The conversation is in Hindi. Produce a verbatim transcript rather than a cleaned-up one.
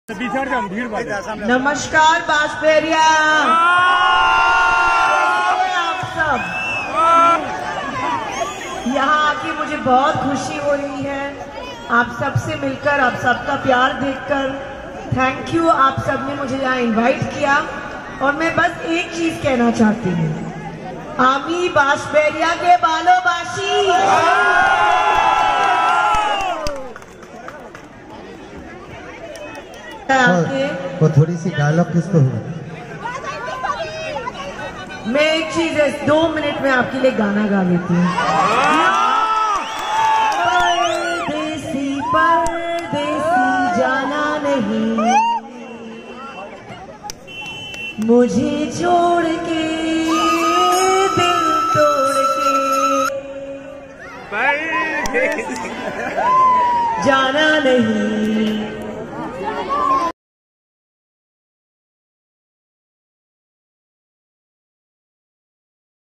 नमस्कार बांसबेरिया, आप सब यहाँ आके मुझे बहुत खुशी हो रही है। आप सबसे मिलकर, आप सबका प्यार देखकर थैंक यू। आप सबने मुझे यहाँ इनवाइट किया और मैं बस एक चीज कहना चाहती हूँ, आमी बांसबेरिया के बालो बाशी। वो थोड़ी सी डायलॉग किसको हुआ? मैं एक चीज है, दो मिनट में आपके लिए गाना गा लेती हूँ। परदेसी परदेसी जाना नहीं, मुझे छोड़ के दिल तोड़ के जाना नहीं।